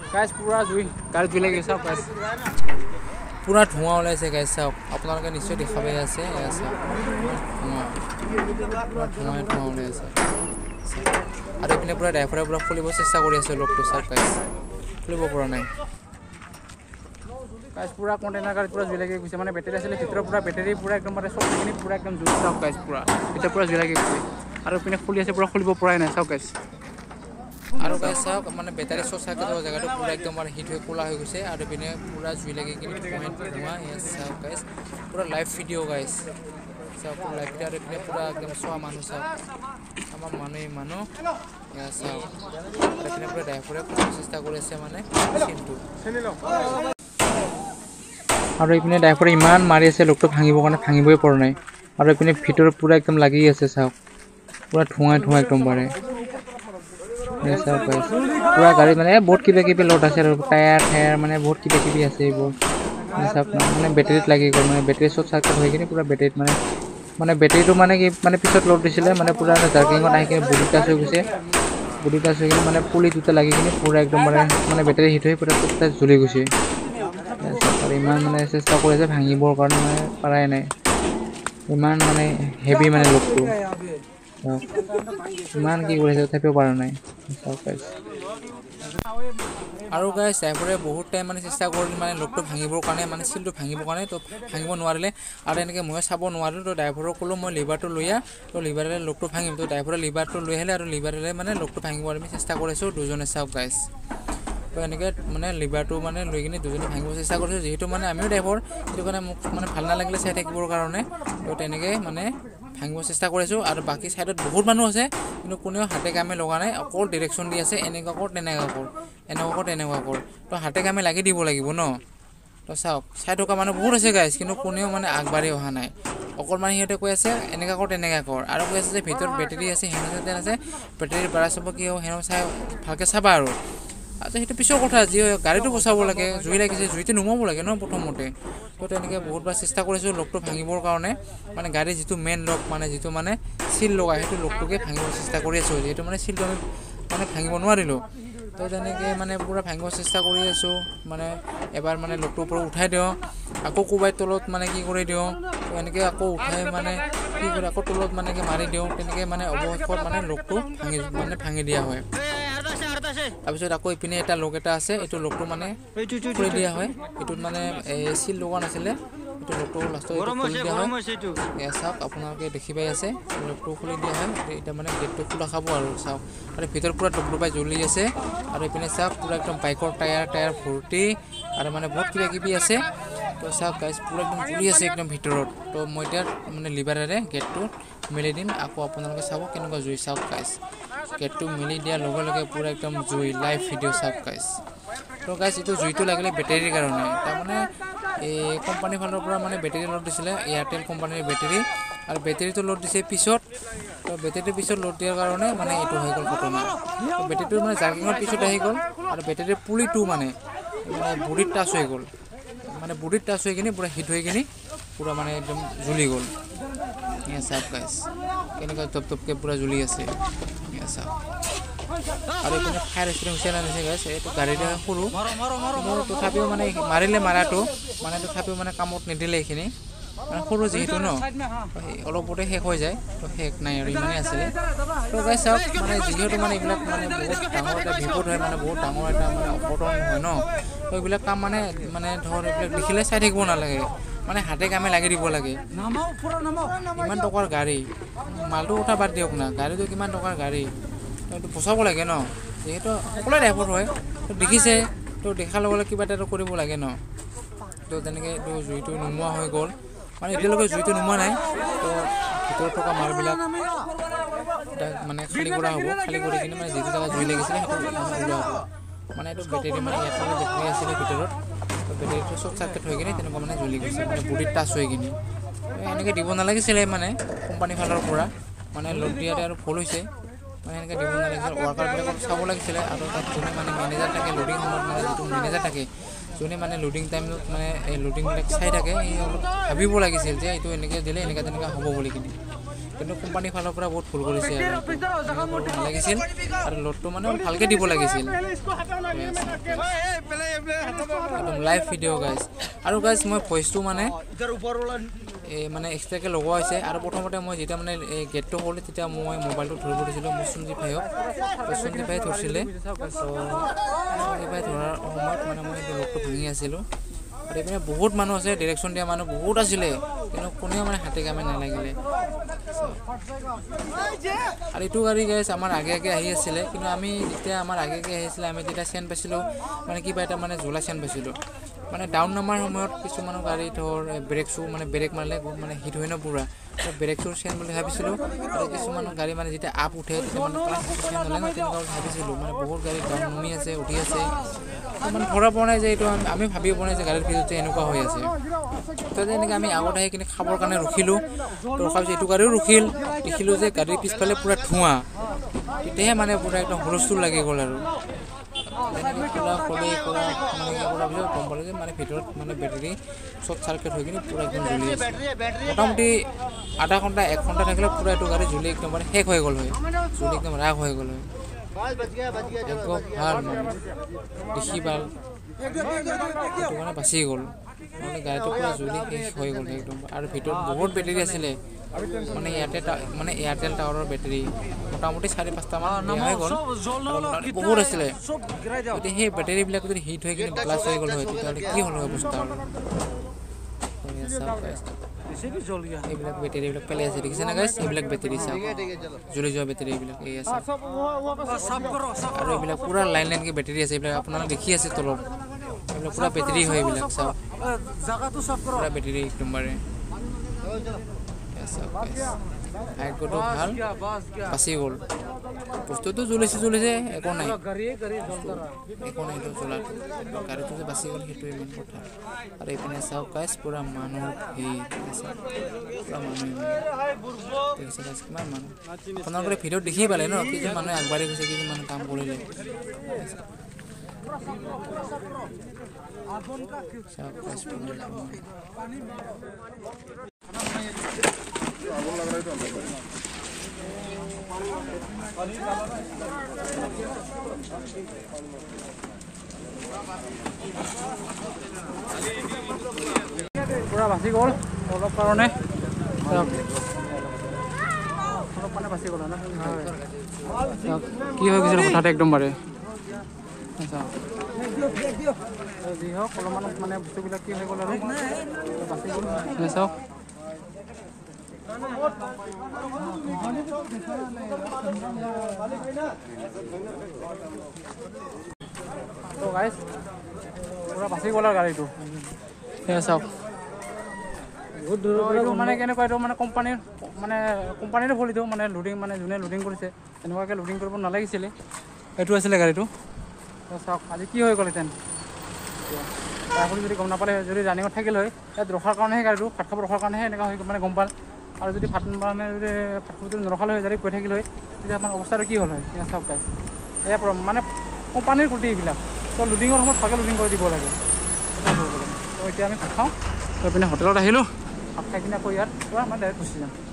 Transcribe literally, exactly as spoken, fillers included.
গাইছ পুৰা জুই গাড়ী জুই লাগি চাওক গাইছ পুৰা ধোঁৱা ওলাইছে গাইছ চাওক আপোনালোকে নিশ্চয় দেখা পাই আছে এয়া চাওক ধোঁৱা পুৰা ধোঁৱাই ধোঁৱা ওলাই আছে আৰু এইপিনে পুৰা ড্ৰাইভাৰে পুৰা খুলিব চেষ্টা কৰি আছে লগটো চাওক গাইছ খুলিব পৰা নাই গাইছ পুৰা কণ্টেইনাৰ গাড়ী পুৰা জুই লাগি গৈছে মানে বেটেৰী আছিলে ভিতৰৰ পুৰা বেটেৰী পুৰা একদম মানে চব কিনি পুৰা একদম জুই চাওক গাইছ পুৰা এতিয়া পুৰা জুই লাগি গৈছে আৰু এইপিনে খুলি আছে পুৰা খুলিব পৰাই নাই চাওক গাইছ আৰু গাইছ চাওক মানে বেটাৰী চচ চাৰ্কিটৰ জেগাটো পুৰা একদম মানে হিট হৈ ক'লা হৈ গৈছে আৰু পিনে পুৰা জুই লাগি কিনি পইণ্ট ধোঁৱা এয়া চাওক গাইছ পুৰা লাইভ ভিডিঅ' গাইছ চাওক পুৰা লাইভ ভিডিঅ' আৰু পিনে পুৰা একদম চোৱা মানুহ চাওক আমাৰ মানুহ মানুহ এয়া চাওক আৰু পিনে পুৰা ড্ৰাইভাৰে কৰিব চেষ্টা কৰি আছে মানে চিনটো আৰু এইপিনে ড্ৰাইভাৰে ইমান মাৰি আছে লোকটো ভাঙিবৰ কাৰণে ভাঙিবই পৰা নাই আৰু এইপিনে ভিতৰত পুৰা একদম লাগি আছে চাওক পুৰা ধোঁৱা ধোঁৱা একদম পাৰে পুৰা গাড়ী মানে বহুত কিবা কিবি লোড আছে আৰু টায়াৰ টায়াৰ মানে বহুত কিবা কিবি আছে এইবোৰ মানে বেটেৰীত লাগি গ'ল মানে বেটেৰী চব চাৰ্কিট হৈ কিনে পুৰা বেটেৰীত মানে মানে বেটেৰীটো মানে কি মানে পিছত লোড দিছিলে মানে পুৰা জাৰ্কিঙত আহি কিনে বডি টাচ হৈ গৈছে বডি টাচ হৈ কিনে মানে পুলি দুটা লাগি কিনে পুৰা একদম মানে মানে বেটেৰী হিট হৈ পুৰা টুটা জ্বলি গৈছে আৰু ইমান মানে চেষ্টা কৰি আছে ভাঙিবৰ কাৰণে মানে পাৰাই নাই ইমান মানে হেভি মানে লোকটো ইমান কি কৰিছে তথাপিও পৰা নাই আৰু গাইছ ড্ৰাইভাৰে বহুত টাইম মানে চেষ্টা কৰিলে মানে লোকটো ভাঙিবৰ কাৰণে মানে চিলটো ভাঙিবৰ কাৰণে তো ভাঙিব নোৱাৰিলে আৰু এনেকৈ মই চাব নোৱাৰিলোঁ তো ড্ৰাইভাৰক ক'লোঁ মই লিভাৰটো লৈ আহ তো লিভাৰেৰে লোকটো ভাঙিম তো ড্ৰাইভাৰে লিভাৰটো লৈ আহিলে আৰু লিভাৰেৰে মানে লোকটো ভাঙিব আমি চেষ্টা কৰিছোঁ দুজনে চাওক গাইছ তো এনেকৈ মানে লিভাৰটো মানে লৈ কিনে দুজনে ভাঙিব চেষ্টা কৰিছোঁ যিহেতু মানে আমিও ড্ৰাইভাৰ সেইটো কাৰণে মোক মানে ভাল নালাগিলে চাই থাকিবৰ কাৰণে তো তেনেকৈ মানে ভাঙিব চেষ্টা কৰিছোঁ আৰু বাকী ছাইডত বহুত মানুহ আছে কিন্তু কোনেও হাতে কামে লগা নাই অকল ডিৰেকশ্যন দি আছে এনেকুৱা কৰ তেনেকুৱা কৰ এনেকুৱা কৰ তেনেকুৱা কৰ তো হাতে কামে লাগি দিব লাগিব ন তো চাওক চাই থকা মানুহ বহুত আছে গাইছ কিন্তু কোনেও মানে আগবাঢ়ি অহা নাই অকল মানে সিহঁতে কৈ আছে এনেকুৱা কৰ তেনেকুৱা কৰ আৰু কৈ আছে যে ভিতৰত বেটেৰী আছে সেনেকুৱা যেন আছে বেটেৰী বাঢ়া চাব কি হ'ব সেনেকুৱা চাই ভালকৈ চাবা আৰু আচ্ছা সেইটো পিছৰ কথা যি গাড়ীটো বচাব লাগে জুই লাগিছে জুইটো নুমাব লাগে ন প্ৰথমতে তো তেনেকৈ বহুতবাৰ চেষ্টা কৰিছোঁ লকটো ভাঙিবৰ কাৰণে মানে গাড়ীৰ যিটো মেইন লক মানে যিটো মানে চিল লগাই সেইটো লকটোকে ভাঙিব চেষ্টা কৰি আছোঁ যিহেতু মানে চিলটো আমি মানে ভাঙিব নোৱাৰিলোঁ তো তেনেকৈ মানে পূৰা ভাঙিব চেষ্টা কৰি আছোঁ মানে এবাৰ মানে লকটোৰ ওপৰত উঠাই দিওঁ আকৌ কোবাই তলত মানে কি কৰি দিওঁ তো এনেকৈ আকৌ উঠাই মানে কি কৰি আকৌ তলত মানে কি মাৰি দিওঁ তেনেকৈ মানে অৱশেষত মানে লকটো ভাঙি মানে ভাঙি দিয়া হয় তাৰপিছত আকৌ ইপিনে এটা লক এটা আছে এইটো লকটো মানে খুলি দিয়া হয় এইটোত মানে চিল লগা নাছিলে এইটো লকটো লাষ্টত খুলি দিয়া হয় এয়া চাওক আপোনালোকে দেখি পাই আছে লকটো খুলি দিয়া হয় এতিয়া মানে গেটটো খোলা খাব আৰু চাওক আৰু ভিতৰত পূৰা ডুবডুবাই জ্বলি আছে আৰু এইপিনে চাওক পূৰা একদম বাইকৰ টায়াৰ টায়াৰ ভৰ্তি আৰু মানে বহুত কিবা কিবি আছে তো চাওক গাইছ পূৰা একদম জ্বলি আছে একদম ভিতৰত তো মই এতিয়া মানে লিভাৰেৰে গেটটো মেলি দিম আকৌ আপোনালোকে চাব কেনেকুৱা জুই চাওক গাইছ গেটটো মেলি দিয়াৰ লগে লগে পূৰা একদম জুই লাইভ ভিডিঅ' চাওক গাইছ তো গাইছ এইটো জুইটো লাগিলে বেটেৰীৰ কাৰণে তাৰমানে এই কোম্পানীৰ ফালৰ পৰা মানে বেটেৰী লোড দিছিলে এয়াৰটেল কোম্পানীৰ বেটেৰী আৰু বেটেৰীটো লোড দিছে পিছত তো বেটেৰীৰ পিছত লোড দিয়াৰ কাৰণে মানে এইটো হৈ গ'ল ঘটনা তো বেটেৰীটো মানে জাৰ্কিঙৰ পিছত আহি গ'ল আৰু বেটেৰীৰ পুলিটো মানে মানে বডিত টাচ হৈ গ'ল মানে বডিত টাচ হৈ কিনি পূৰা হিট হৈ কিনি পূৰা মানে একদম জ্বলি গ'ল এয়া চাওক গাইছ কেনেকুৱা টপ টপকৈ পূৰা জ্বলি আছে এয়া চাওক আৰু এইপিনে ফায়াৰ এক্সিডেণ্ট হৈছে না নিছে গাইছ এইটো গাড়ীতে সৰু কিন্তু তথাপিও মানে মাৰিলে মাৰাটো মানে তথাপিও মানে কামত নিদিলে এইখিনি মানে সৰু যিহেতু ন অলপতে শেষ হৈ যায় তো শেষ নাই আৰু ইমানেই আছিলে তো গাইছ চাওক মানে যিহেতু মানে এইবিলাক মানে বহুত ডাঙৰ এটা বিপদ হয় মানে বহুত ডাঙৰ এটা মানে অঘটন হয় ন তো এইবিলাক কাম মানে মানে ধৰ এইবিলাক দেখিলে চাই থাকিব নালাগে মানে হাতে কামে লাগি দিব লাগে ইমান টকাৰ গাড়ী মালটো উঠা বাদ দিয়ক না গাড়ীটো কিমান টকাৰ গাড়ী এইটো বচাব লাগে ন যিহেতু সকলোৱে ড্ৰাইভাৰ হয় তো দেখিছে তো দেখাৰ লগে লগে কিবা এটা কৰিব লাগে ন তো তেনেকৈ এইটো জুইটো নোমোৱা হৈ গ'ল মানে এতিয়ালৈকে জুইটো নোমোৱা নাই তো ভিতৰত থকা মালবিলাক মানে খালী কৰা হ'ব খালী কৰি কিনে মানে যিটো জেগাত জুই লাগিছিলে সেইটো ওলোৱা হ'ব মানে এইটো বেটেৰী মানে ইয়াত মানে বেটেৰী আছিলে ভিতৰত তো বেটেৰীটো চব চাৰ্কিট হৈ কিনে তেনেকুৱা মানে জ্বলি গৈছে মানে বডিত টাচ হৈ কিনে এনেকৈ দিব নালাগিছিলে মানে কোম্পানীৰ ফালৰ পৰা মানে লোড দিয়াতে আৰু ভুল হৈছে মানে এনেকৈ দিব নালাগিছিলে ৱৰ্কাৰবিলাকক চাব লাগিছিলে আৰু তাত যোনে মানে মেনেজাৰ থাকে লোডিং সময়ত মানে যিটো মেনেজাৰ থাকে যোনে মানে লোডিং টাইমত মানে এই লোডিংবিলাক চাই থাকে এই অলপ ভাবিব লাগিছিল যে এইটো এনেকৈ দিলে এনেকৈ তেনেকৈ হ'ব বুলি কিনে কিন্তু কোম্পানীৰ ফালৰ পৰা বহুত ভুল কৰিছে ভাল লাগিছিল আৰু লোডটো মানে ভালকৈ দিব লাগিছিল একদম লাইভ ভিডিঅ' গাইজ আৰু গাইজ মই ভইচটো মানে এই মানে এক্সট্ৰাকৈ লগোৱা হৈছে আৰু প্ৰথমতে মই যেতিয়া মানে এই গেটটো কৰিলোঁ তেতিয়া মই মোবাইলটো ধৰিব দিছিলোঁ মোৰ সঞ্জীৱ ভাইক সঞ্জীৱ ভাই ধৰিছিলে ত' সঞ্জীৱ ভাই ধৰাৰ সময়ত মানে মই এইটো লোডটো ভাঙি আছিলোঁ আৰু এইপিনে বহুত মানুহ আছে ডিৰেকশ্যন দিয়া মানুহ বহুত আছিলে কিন্তু কোনেও মানে হাতে কামে নালাগিলে আৰু এইটো গাড়ী গাইছ আমাৰ আগে আগে আহি আছিলে কিন্তু আমি যেতিয়া আমাৰ আগে আগে আহিছিলে আমি তেতিয়া চেন পাইছিলোঁ মানে কিবা এটা মানে জ্বলা চেন পাইছিলোঁ মানে ডাউন নামাৰ সময়ত কিছুমানৰ গাড়ী ধৰ ব্ৰেক শ্বু মানে ব্ৰেক মাৰিলে মানে হিট হয় ন পুৰা ব্ৰেক শ্বুৰ চেন বুলি ভাবিছিলোঁ আৰু কিছুমানৰ গাড়ী মানে যেতিয়া আপ উঠে তেতিয়া মানে ক্লাছ চেন হ'লে ন তেনেকুৱা ভাবিছিলোঁ মানে বহুত গাড়ী ডাউন নুমি আছে উঠি আছে মানে ধৰা পোৱা নাই যে এইটো আমি ভাবিব পৰা নাই যে গাড়ীৰ ভিতৰত যে এনেকুৱা হৈ আছে তো এনেকৈ আমি আগত আহি কিনে খাবৰ কাৰণে ৰখিলোঁ তো ৰখাৰ পিছত এইটো গাড়ীও ৰখিল দেখিলোঁ যে গাড়ীৰ পিছফালে পূৰা ধোঁৱা তেতিয়াহে মানে পূৰা একদম হুলস্থুল লাগি গ'ল আৰু তেনেকৈ পূৰা খলি পূৰা মানে কৰাৰ পিছত গম পালোঁ যে মানে ভিতৰত মানে বেটেৰী শ্বৰ্ট চাৰ্কিট হৈ কিনে পূৰা একদম জ্বলি আছে মোটামুটি আধা ঘণ্টা এক ঘণ্টা থাকিলে পূৰা এইটো গাড়ী জ্বলি একদম মানে শেষ হৈ গ'ল হয় জ্বলি একদম ৰাগ হৈ গ'ল হয় একদম ভাল মানে দেখি ভাল এইটো মানে বাচি গ'ল মানে গাড়ীটো পূৰা জ্বলি শেষ হৈ গ'ল একদম আৰু ভিতৰত বহুত বেটেৰী আছিলে মানে ইয়াতে মানে এয়াৰটেল টাৱাৰৰ বেটেৰী মোটামুটি চাৰি পাঁচটামান হৈ গ'ল বহুত আছিলে যদি সেই বেটেৰীবিলাক যদি হিট হৈ কিনে ব্লাষ্ট হৈ গ'ল হয় তেতিয়াহ'লে কি হ'ল হয় অৱস্থা আৰু এইবিলাক বেটেৰীবিলাক পেলাই আছে দেখিছে না গাইছ এইবিলাক বেটেৰী চাওক জ্বলি যোৱা বেটেৰী এইবিলাক এই আছে আৰু এইবিলাক পূৰা লাইন লাইনকৈ বেটেৰী আছে এইবিলাক আপোনালোকে দেখি আছে তলত এইবিলাক পূৰা বেটেৰী হয় এইবিলাক চাওক পূৰা বেটেৰী একদমবাৰে ভাগ্যটো ভাল বাচি গ'ল বস্তুটো জ্বলিছে জ্বলিছে একো নাই একো নাই এইটো জ্বলাটো গাড়ীটো যে বাচি গ'ল সেইটোৱে মেইন কথা আৰু এইপিনে চাওক গাইছ পূৰা মানুহৰ ভিৰ পূৰা মানুহ দেখিছে গাইছ কিমান মানুহ আপোনালোকে ভিডিঅ'ত দেখি পালে ন কিছুমান মানুহে আগবাঢ়ি গৈছে কিছুমান মানুহ কাম কৰিলে চাওক গাইছ পুৰা বাচি গ'ল অলপ কাৰণে অলপ মানে বাচি গ'ল কি হৈ গৈছিল হঠাৎ একদম বাৰে যি হওক অলপমান মানে বস্তুবিলাক কি হৈ গ'ল আৰু বাচি গ'ল চাওক তো গাইছ পুৰা বাচি গ'ল আৰু গাড়ীটো সেয়া চাওক এইটো মানে কেনেকুৱা এইটো মানে কোম্পানীৰ মানে কোম্পানীৰে ভুল এইটো মানে লোডিং মানে যোনে লোডিং কৰিছে এনেকুৱাকৈ লোডিং কৰিব নালাগিছিলে এইটো আছিলে গাড়ীটো চাওক আজি কি হৈ গ'ল হেঁতেন আপুনি যদি গম নাপালে যদি ৰানিঙত থাকিল হয় ইয়াত ৰখাৰ কাৰণেহে গাড়ীটো ভাত খাব ৰখাৰ কাৰণেহে এনেকুৱা হৈ মানে গম পাল আৰু যদি ভাত মানে যদি ভাত খাব যদি নৰখালে হয় যদি গৈ থাকিল হয় তেতিয়া আপোনাৰ অৱস্থাটো কি হ'ল হয় এতিয়া চাওক গাইছ এয়া মানে কোম্পানীৰ কুৰ্তি এইবিলাক তো লোডিঙৰ সময়ত ভালকৈ লোডিং কৰি দিব লাগে তো এতিয়া আমি ভাত খাওঁ তো এইপিনে হোটেলত আহিলোঁ ভাত খাই কিনে আকৌ ইয়াত পৰা মই ডাইৰেক্ট গুচি যাম